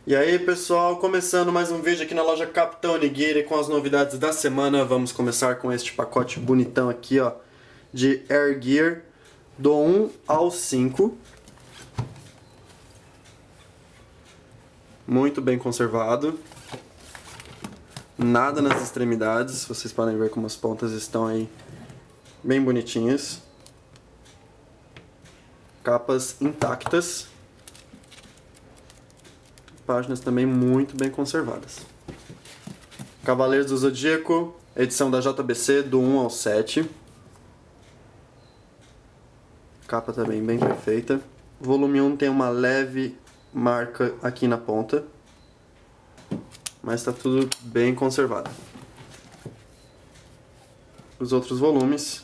E aí pessoal, começando mais um vídeo aqui na loja Capitão Nigiri com as novidades da semana. Vamos começar com este pacote bonitão aqui, ó, de Air Gear do 1 ao 5. Muito bem conservado. Nada nas extremidades, vocês podem ver como as pontas estão aí bem bonitinhas. Capas intactas. Páginas também muito bem conservadas. Cavaleiros do Zodíaco, edição da JBC do 1 ao 7. Capa também bem perfeita. Volume 1 tem uma leve marca aqui na ponta, mas está tudo bem conservado. Os outros volumes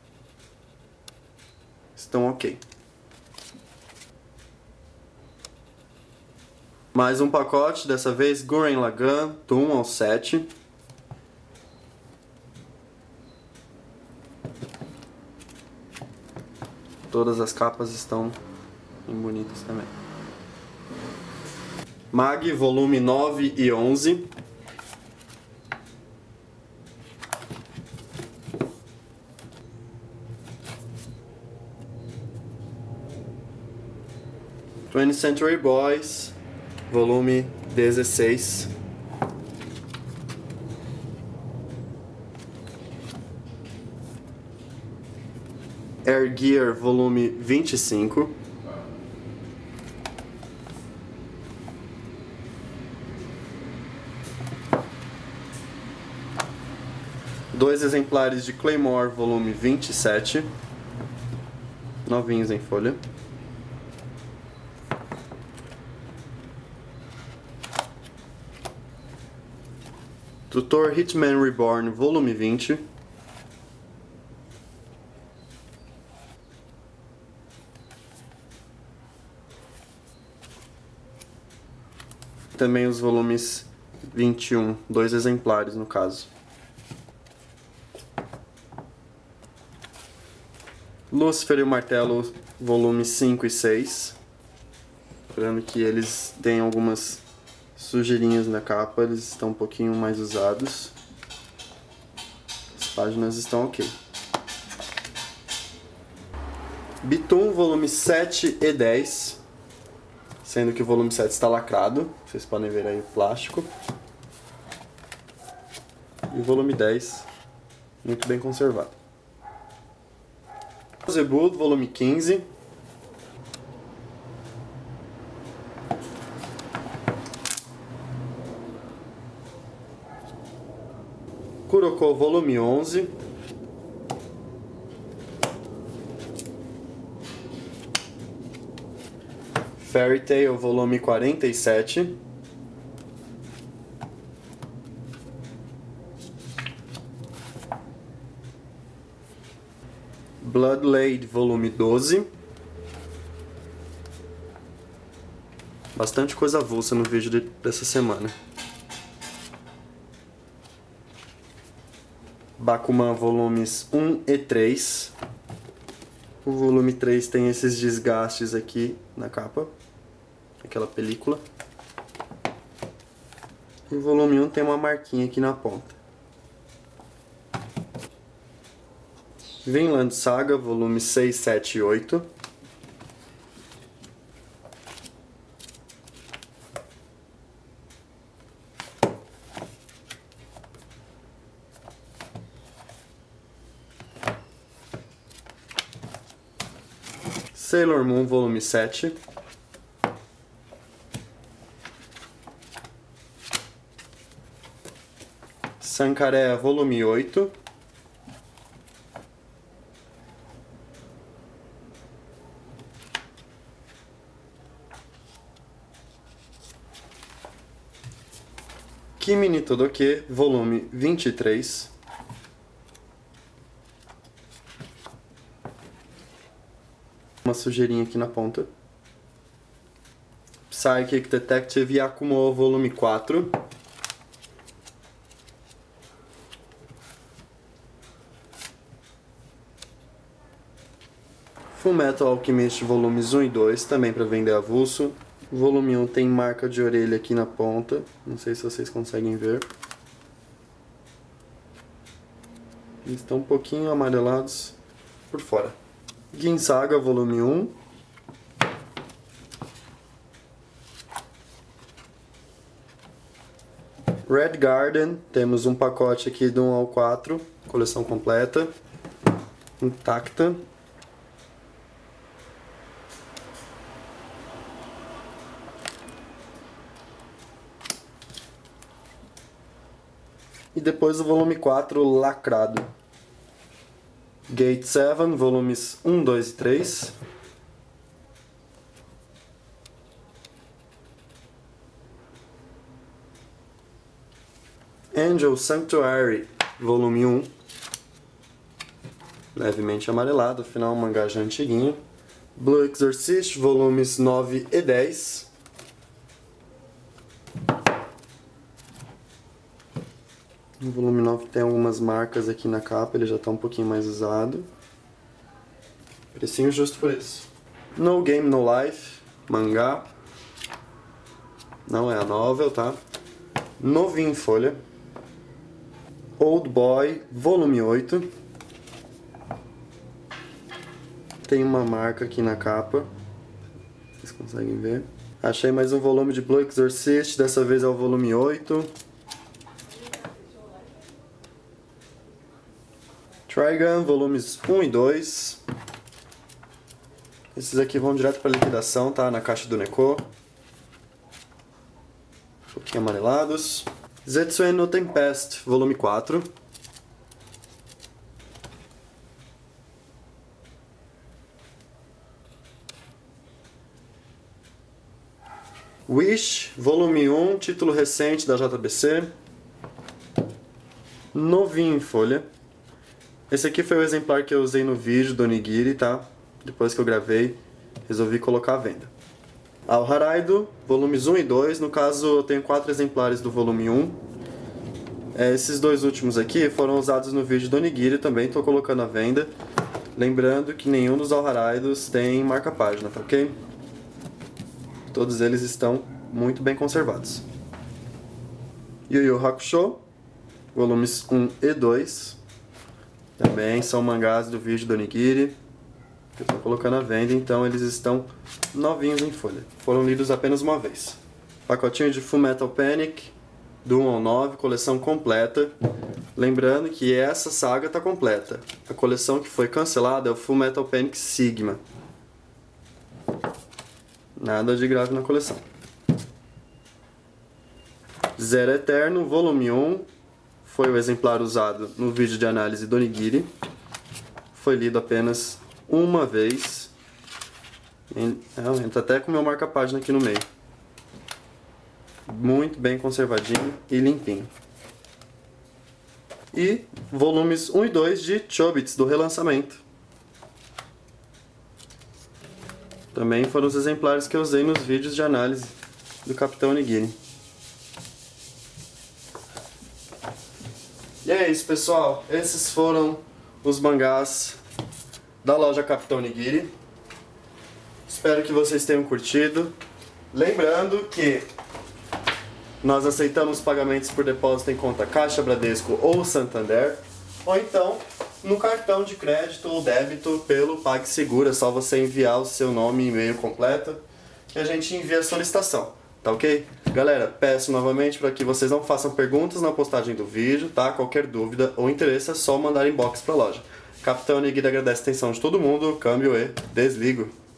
estão ok. Mais um pacote, dessa vez Gurren Lagann, do 1 ao 7. Todas as capas estão bem bonitas também. Mag, volume 9 e 11. '20th Century Boys, volume 16. Air Gear, volume 25. Dois exemplares de Claymore, volume 27. Novinhos em folha. Tutor Hitman Reborn, volume 20. Também os volumes 21, dois exemplares no caso. Lúcifer e o Martelo, volume 5 e 6. Lembrando que eles têm algumas sujeirinhas na capa, eles estão um pouquinho mais usados. As páginas estão ok. Bitum, volume 7 e 10. Sendo que o volume 7 está lacrado. Vocês podem ver aí o plástico. E o volume 10, muito bem conservado. Zebu, volume 15. Kuroko, volume 11. Fairy Tail, volume 47. Bloodlade, volume 12. Bastante coisa avulsa no vídeo dessa semana. Bakuman, volumes 1 e 3. O volume 3 tem esses desgastes aqui na capa, aquela película. E o volume 1 tem uma marquinha aqui na ponta. Vinland Saga, volume 6, 7 e 8. Sailor Moon, volume 7. Sankarea, volume 8. Kimi ni Todoke, volume 23. Uma sujeirinha aqui na ponta. Psychic Detective Yakumo, volume 4. Fullmetal Alchemist volumes 1 e 2, também para vender avulso. O volume 1 tem marca de orelha aqui na ponta, não sei se vocês conseguem ver. Eles estão um pouquinho amarelados por fora. Ginsaga volume 1. Red Garden, temos um pacote aqui do 1 ao 4, coleção completa, intacta. E depois o volume 4 lacrado. Gate 7, volumes 1, 2 e 3. Angel Sanctuary, volume 1. Levemente amarelado, afinal um mangá já antiguinho. Blue Exorcist, volumes 9 e 10. O volume 9 tem algumas marcas aqui na capa, ele já está um pouquinho mais usado. Precinho justo por isso. No Game No Life, mangá. Não é a novel, tá? Novinho em folha. Old Boy, volume 8. Tem uma marca aqui na capa. Vocês conseguem ver. Achei mais um volume de Blue Exorcist, dessa vez é o volume 8. Trigun, volumes 1 e 2. Esses aqui vão direto para liquidação, tá? Na caixa do Neko. Um pouquinho amarelados. Zetsuen no Tempest, volume 4. Wish, volume 1, título recente da JBC. Novinho em folha. Esse aqui foi o exemplar que eu usei no vídeo do Onigiri, tá? Depois que eu gravei, resolvi colocar à venda. Ao Haraido, volumes 1 e 2. No caso, eu tenho 4 exemplares do volume 1. Esses dois últimos aqui foram usados no vídeo do Onigiri, também estou colocando à venda. Lembrando que nenhum dos Ao Haraidos tem marca-página, tá ok? Todos eles estão muito bem conservados. Yu Yu Hakusho, volumes 1 e 2. Também são mangás do vídeo do Onigiri, que eu estou colocando à venda, então eles estão novinhos em folha. Foram lidos apenas uma vez. Pacotinho de Fullmetal Panic, do 1 ao 9, coleção completa. Lembrando que essa saga está completa. A coleção que foi cancelada é o Fullmetal Panic Sigma. Nada de grave na coleção. Zero Eterno, volume 1. Foi o exemplar usado no vídeo de análise do Onigiri. Foi lido apenas uma vez. Entra até com o meu marca-página aqui no meio. Muito bem conservadinho e limpinho. E volumes 1 e 2 de Chobits, do relançamento. Também foram os exemplares que eu usei nos vídeos de análise do Capitão Onigiri. E é isso, pessoal. Esses foram os mangás da loja Capitão Onigiri. Espero que vocês tenham curtido. Lembrando que nós aceitamos pagamentos por depósito em conta Caixa, Bradesco ou Santander. Ou então no cartão de crédito ou débito pelo PagSeguro. É só você enviar o seu nome e e-mail completo que a gente envia a solicitação. Tá ok? Galera, peço novamente para que vocês não façam perguntas na postagem do vídeo, tá? Qualquer dúvida ou interesse é só mandar inbox pra loja. Capitão Onigiri agradece a atenção de todo mundo, câmbio e desligo.